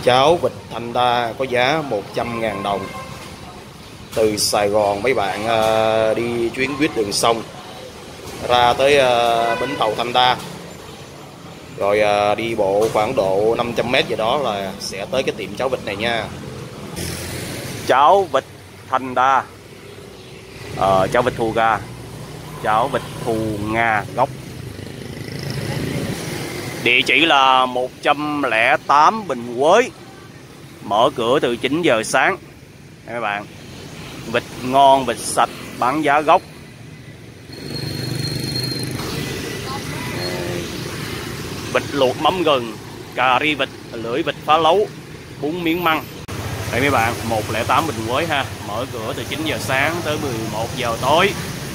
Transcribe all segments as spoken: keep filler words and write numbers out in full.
Cháo vịt thanh đa có giá một trăm ngàn đồng. Từ Sài Gòn mấy bạn uh, đi chuyến buýt đường sông ra tới uh, bến tàu Thanh Đa, rồi uh, đi bộ khoảng độ năm trăm mét gì đó là sẽ tới cái tiệm cháo vịt này nha. Cháo vịt Thanh Đa, uh, cháo vịt thù gà, cháo vịt thù Nga gốc. Địa chỉ là một trăm lẻ tám Bình Quế, mở cửa từ chín giờ sáng. Đây các bạn, vịt ngon, vịt sạch, bán giá gốc. Vịt luộc mắm gừng, cà ri vịt, lưỡi vịt phá lấu, bún miếng măng. Đây mấy bạn, một không tám Bình Quế ha, mở cửa từ chín giờ sáng tới mười một giờ tối.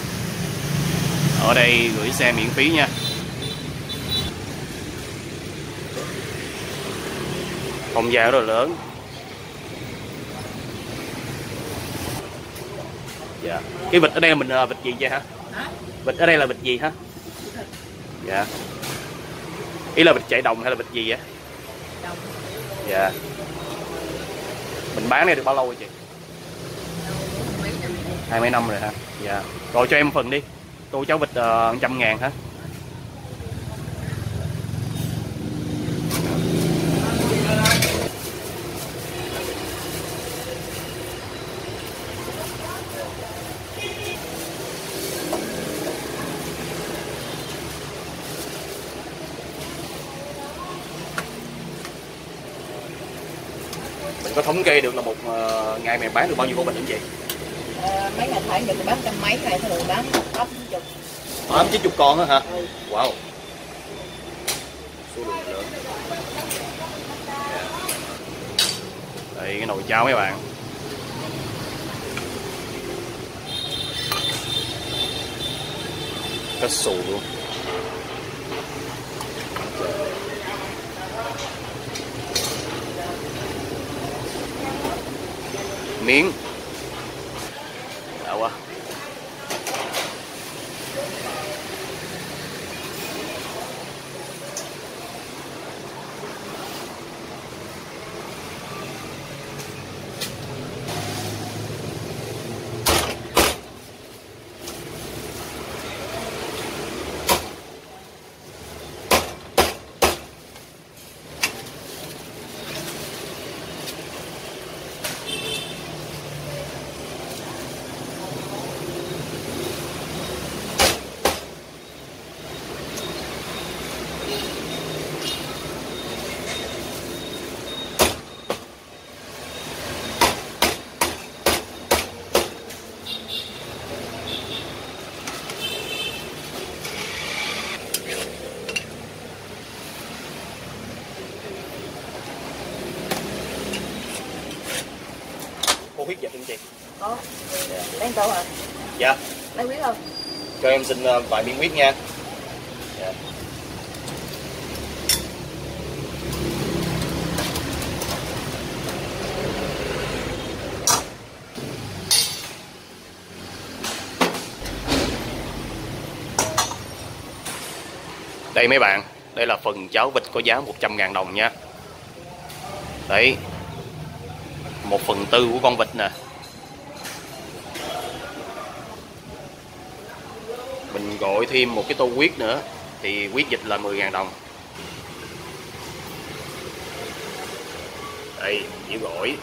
Ở đây gửi xe miễn phí nha. Không gian rất là lớn. Dạ. Cái vịt ở đây mình là vịt gì vậy hả? Hả? Vịt ở đây là vịt gì hả? Dạ. Ý là vịt chạy đồng hay là vịt gì vậy? Đồng. Dạ. Mình bán này được bao lâu rồi chị? Hai mấy năm rồi hả? Dạ. Rồi cho em phần đi. Tô cháo vịt uh, trăm ngàn hả? Mình có thống kê được là một uh, ngày mình bán được bao nhiêu con vịt anh chị? À, mấy ngày tháng được bán trăm mấy, ngày thường bán tám chục. Tám chín chục con á hả? Ừ. Wow. Số lượng lớn. Đây cái nồi cháo mấy bạn. Cá sù luôn. Miếng đã quá. Cô huyết dịch anh chị? Có. Lấy đâu hả? Dạ. Lấy huyết không? Cho em xin vài miếng huyết nha. Dạ. Đây mấy bạn, đây là phần cháo vịt có giá một trăm ngàn đồng nha. Đấy, một phần tư của con vịt nè. Mình gọi thêm một cái tô huyết nữa thì huyết vịt là mười ngàn đồng. Đây, chỉ gỏi,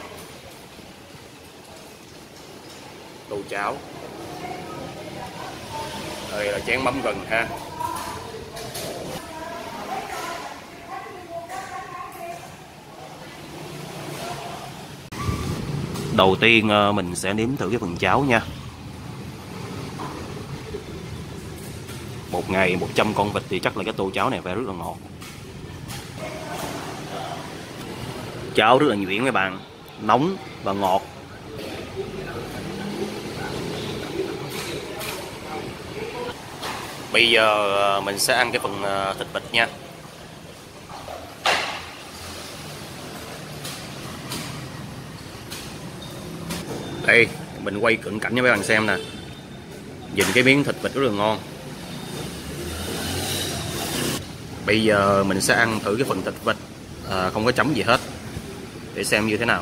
tô cháo. Đây là chén mắm gừng ha. Đầu tiên mình sẽ nếm thử cái phần cháo nha. Một ngày một trăm con vịt thì chắc là cái tô cháo này phải rất là ngọt. Cháo rất là nhuyễn các bạn, nóng và ngọt. Bây giờ mình sẽ ăn cái phần thịt vịt nha. Đây, mình quay cận cảnh cho mấy bạn xem nè. Nhìn cái miếng thịt vịt rất là ngon. Bây giờ mình sẽ ăn thử cái phần thịt vịt à, không có chấm gì hết. để xem như thế nào.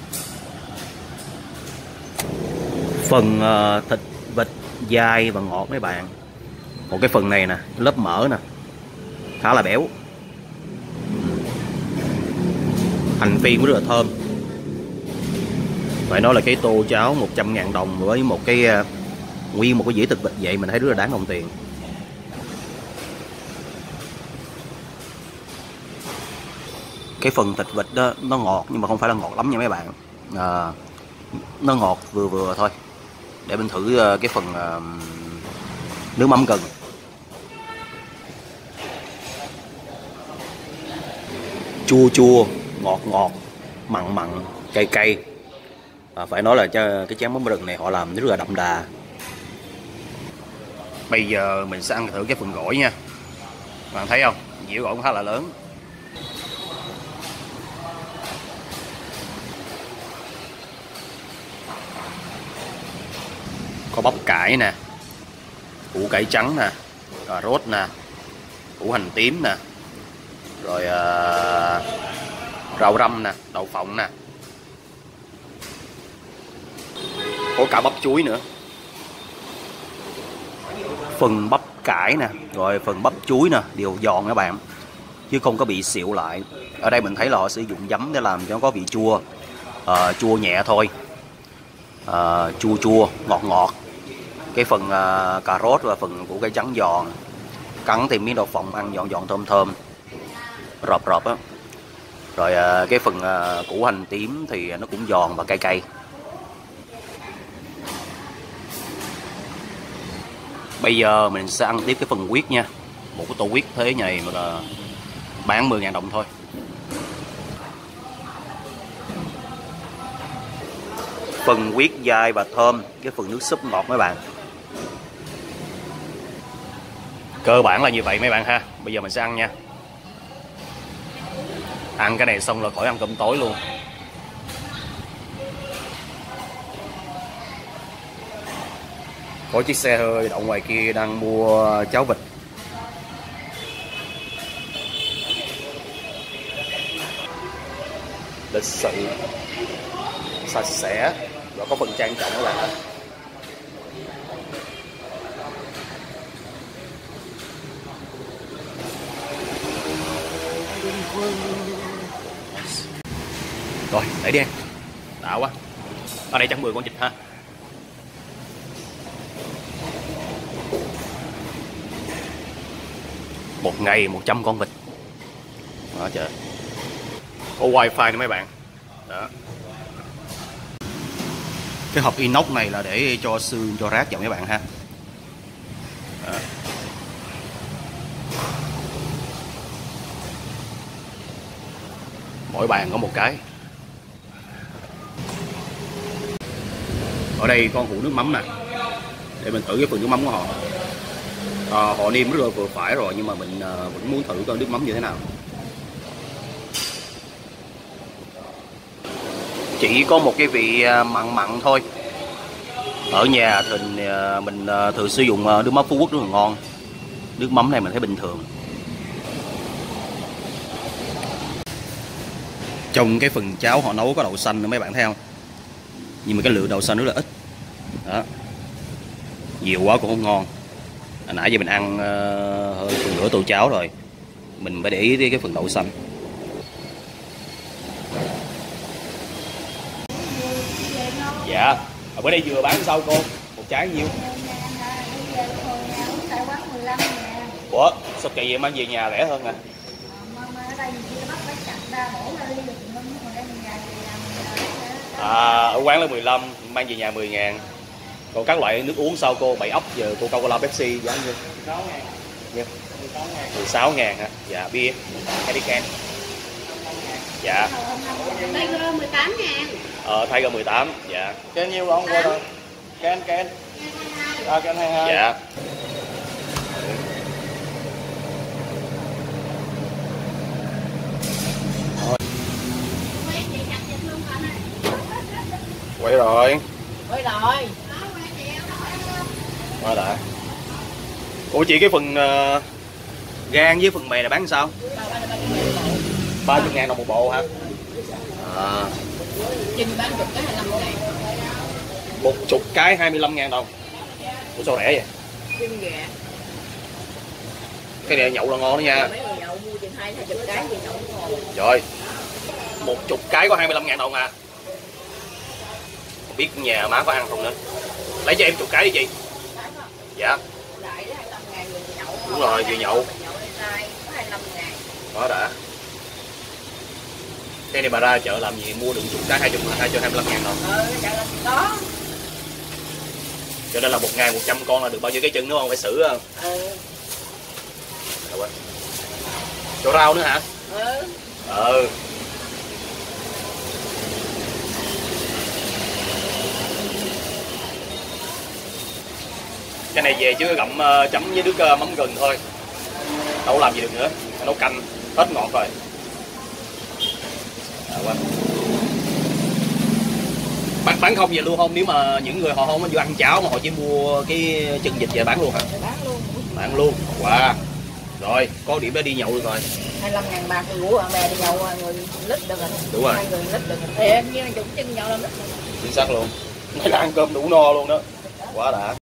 Phần uh, thịt vịt dai và ngọt mấy bạn. Một cái phần này nè, lớp mỡ nè, khá là béo. Hành phi cũng rất là thơm. Phải nói là cái tô cháo một trăm ngàn đồng với một cái uh, nguyên một cái dĩa thịt vịt vậy mình thấy rất là đáng đồng tiền. Cái phần thịt vịt đó nó ngọt nhưng mà không phải là ngọt lắm nha mấy bạn. À, nó ngọt vừa vừa thôi. Để mình thử uh, cái phần uh, nước mắm gừng. Chua chua, ngọt ngọt, mặn mặn, cay cay. À, phải nói là cho cái chén mắm rừng này họ làm rất là đậm đà. Bây giờ mình sẽ ăn thử cái phần gỏi nha. Bạn thấy không? Dĩa gỏi cũng khá là lớn. Có bắp cải nè, củ cải trắng nè, cà rốt nè, củ hành tím nè, rồi uh, rau răm nè, đậu phộng nè, có cả bắp chuối nữa. Phần bắp cải nè, rồi phần bắp chuối nè đều giòn các bạn, chứ không có bị xịu lại. Ở đây mình thấy là họ sử dụng giấm để làm cho nó có vị chua, uh, chua nhẹ thôi, uh, chua chua ngọt ngọt. Cái phần uh, cà rốt và phần củ cải trắng giòn, cắn thêm miếng đậu phộng ăn giòn giòn thơm thơm, rọp rọp á. Rồi uh, cái phần uh, củ hành tím thì nó cũng giòn và cay cay. Bây giờ mình sẽ ăn tiếp cái phần huyết nha. Một cái tô huyết thế này mà là bán mười ngàn đồng thôi. Phần huyết dai và thơm, cái phần nước súp ngọt mấy bạn. Cơ bản là như vậy mấy bạn ha. Bây giờ mình sẽ ăn nha. Ăn cái này xong rồi khỏi ăn cơm tối luôn. Có chiếc xe hơi đậu ngoài kia đang mua cháo vịt. Lịch sự, sạch sẽ và có phần trang trọng các bạn ạ. Rồi, để đi ăn. Đã quá. Ở đây chắc mười con vịt ha. Một ngày một trăm con vịt. Đó trời. Có wifi nữa mấy bạn. Đó. Cái hộp inox này là để cho xương, cho rác vào mấy bạn ha. Đó. Mỗi bàn có một cái. Ở đây con hũ nước mắm nè. Để mình thử cái phần nước mắm của họ. À, họ nêm rất là vừa phải rồi, nhưng mà mình à, vẫn muốn thử coi nước mắm như thế nào. Chỉ có một cái vị mặn mặn thôi. Ở nhà thì mình thường sử dụng nước mắm Phú Quốc rất là ngon. Nước mắm này mình thấy bình thường. Trong cái phần cháo họ nấu có đậu xanh nữa mấy bạn thấy không? Nhưng mà cái lượng đậu xanh rất là ít. Đó. Nhiều quá cũng không ngon. Hồi nãy giờ mình ăn uh, hơn phần nửa tô cháo rồi. Mình phải để ý cái phần đậu xanh. Dạ. Ở bữa đây vừa bán sao cô? Một trái nhiêu? Ủa, sao kỳ vậy mang về nhà rẻ hơn à? À, ở quán là mười lăm, mang về nhà mười ngàn. Còn các loại nước uống sao cô? Bảy ốc giờ Coca-Cola, Pepsi giá nhiêu? mười sáu ngàn hả? Dạ, bia, Heineken. Dạ. Tiger mười tám ngàn. Ờ, Tiger mười tám, dạ. Ken nhiêu rồi, không qua rồi. Ken, Ken. À, Ken hai mươi hai. Dạ. Quay rồi. Quay rồi. Quay lại. Ủa chị cái phần uh, gan với phần mè này bán sao? ba mươi ngàn đồng một bộ hả? À, Chân bán chục cái hai mươi lăm ngàn. một chục cái hai mươi lăm ngàn đồng. Ủa sao rẻ vậy? Chân gà. Cái này nhậu là ngon đó nha. Mấy người nhậu mua chừng hai hai chục cái thì nhậu ngon. Rồi, một chục cái có hai mươi lăm ngàn đồng à. Không biết nhà má có ăn không nữa. Lấy cho em chục cái đi chị. Dạ. Đại đó hai mươi lăm ngàn vừa nhậu. Đúng rồi, vừa nhậu. Nhậu lên tay có hai mươi lăm ngàn. Đó đã. Cái này bà ra chợ làm gì mua được chục cái hai chục hai cho hai mươi lăm ngàn đồng. Ờ, chợ làm gì có. Cho nên là một ngày một trăm con là được bao nhiêu cái chân đúng không? Phải xử không? Ừ. Rồi. Chỗ rau nữa hả? Ừ. Ừ. Cái này về chứ gặm uh, chấm với nước uh, mắm gừng thôi. Đâu làm gì được nữa. Nấu canh hết ngọt rồi. À, quên. Bán, bán không về luôn không? Nếu mà những người họ không có vô ăn cháo mà họ chỉ mua cái chân vịt về bán luôn hả? Bán luôn. Bán luôn. Wow. Rồi, có điểm đó đi nhậu được rồi. hai mươi lăm ngàn bạc rủ bạn bè đi nhậu người lít được rồi. Đúng rồi. Hai người lít được rồi. Thì em như chục chân nhậu làm lít. Chính xác luôn. Đây là ăn cơm đủ no luôn đó. Quá đã.